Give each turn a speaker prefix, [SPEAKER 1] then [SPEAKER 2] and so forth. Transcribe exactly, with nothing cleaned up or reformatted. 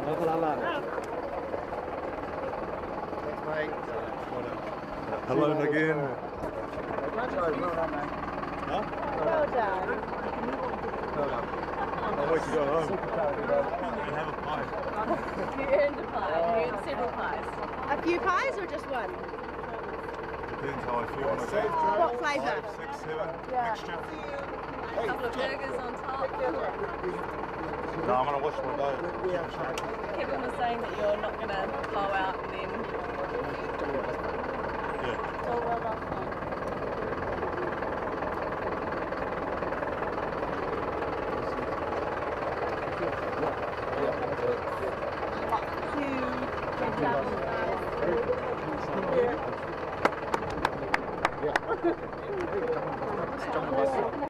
[SPEAKER 1] Hello again.
[SPEAKER 2] Well done, mate.
[SPEAKER 1] Huh?
[SPEAKER 2] Well done.
[SPEAKER 1] Well done. I'll wait to go home.
[SPEAKER 3] You have a pie. You earned a pie. You earned several pies.
[SPEAKER 2] A few pies or just one?
[SPEAKER 1] Depends how I feel on a day.
[SPEAKER 2] What flavour?
[SPEAKER 1] Five, six, seven,
[SPEAKER 2] Yeah.
[SPEAKER 1] mixture.
[SPEAKER 3] A couple of burgers on top.
[SPEAKER 1] No, I'm going to watch my diet.
[SPEAKER 3] Kevin was saying that you're not going to blow out and then...
[SPEAKER 1] Yeah.
[SPEAKER 3] Oh, well done.
[SPEAKER 2] Yeah.